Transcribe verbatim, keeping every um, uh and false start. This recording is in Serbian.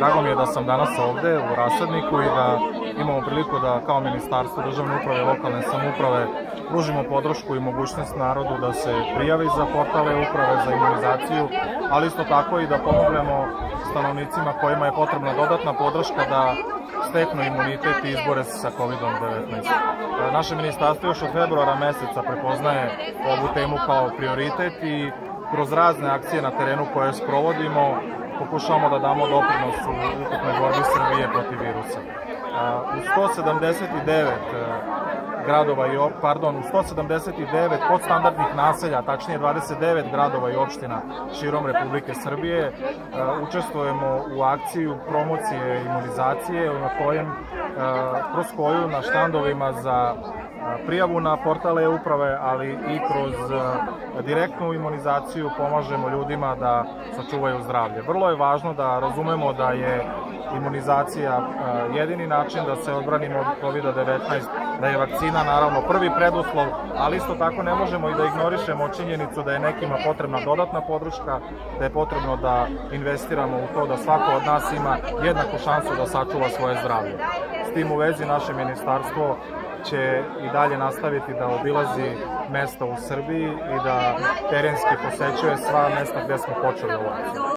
Drago mi je da sam danas ovde u Rasadniku i da imamo priliku da kao Ministarstvo državne uprave i lokalne samouprave pružimo podršku i mogućnost narodu da se prijavi za portal e-uprave za imunizaciju, ali isto tako i da pomognemo stanovnicima kojima je potrebna dodatna podrška da steknu imunitet i izbore se sa kovidom devetnaest. Naše ministarstvo još od februara meseca prepoznaje ovu temu kao prioritet i kroz razne akcije na terenu koje sprovodimo pokušavamo da damo doprinos u ukupnoj borbi Srbije protiv virusa. U sto sedamdeset devet gradova i pardon, u sto sedamdeset devet podstandardnih naselja, tačnije dvadeset devet gradova i opština širom Republike Srbije, učestvujemo u akciju promocije imunizacije na kojem, kroz koju na štandovima za prijavu na portal e-uprave, ali i kroz direktnu imunizaciju pomažemo ljudima da sačuvaju zdravlje. Vrlo je važno da razumemo da je imunizacija jedini način da se odbranimo od kovida devetnaest, da je vakcina naravno prvi preduslov, ali isto tako ne možemo i da ignorišemo činjenicu da je nekima potrebna dodatna podrška, da je potrebno da investiramo u to da svako od nas ima jednaku šansu da sačuva svoje zdravlje. S tim u vezi naše ministarstvo će i dalje nastaviti da obilazi mesta u Srbiji i da terenski posećuje sva mesta gde smo počeli ovu akciju.